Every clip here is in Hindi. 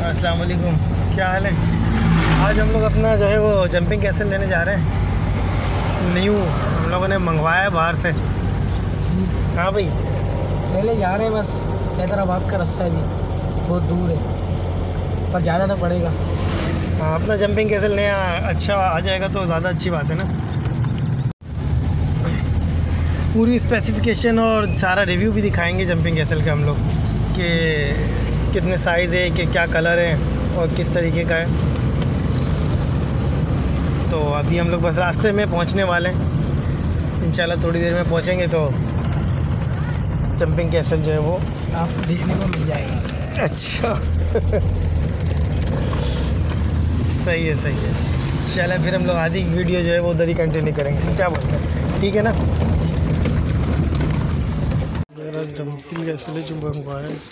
अस्सलाम वालेकुम, क्या हाल है। आज हम लोग अपना जो है वो जंपिंग कैसल लेने जा रहे हैं। न्यू हम लोगों ने मंगवाया है बाहर से। हाँ भाई, पहले जा रहे हैं बस। हैदराबाद का रास्ता है, भी बहुत दूर है पर ज़्यादा तो पड़ेगा। हाँ, अपना जंपिंग कैसल नया अच्छा आ जाएगा तो ज़्यादा अच्छी बात है ना। पूरी स्पेसिफिकेशन और सारा रिव्यू भी दिखाएंगे जंपिंग कैसल का हम लोग, कि कितने साइज़ है, कि क्या कलर है और किस तरीके का है। तो अभी हम लोग बस रास्ते में पहुंचने वाले हैं, इंशाल्लाह थोड़ी देर में पहुंचेंगे तो जंपिंग कैसल जो है वो आपको देखने को मिल जाएगा। अच्छा सही है सही है। चले फिर हम लोग आधी वीडियो जो है वो उधर ही कंटिन्यू करेंगे, क्या बोलते हैं, ठीक है ना। मेरा जंपिंग कैसल जो मंगवाया है,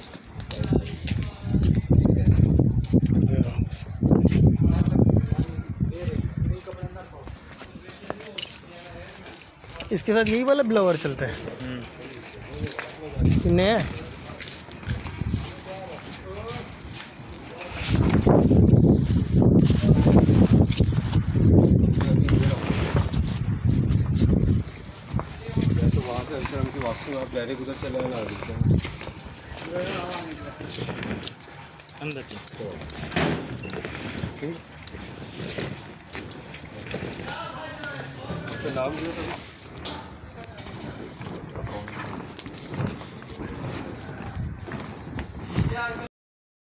इसके साथ यही वाला ब्लोअर चलता है। नया है। तो वहाँ से अल्सरम की वापसी में आप डायरेक्ट उधर चले आना अंदर ठीक। नाम जो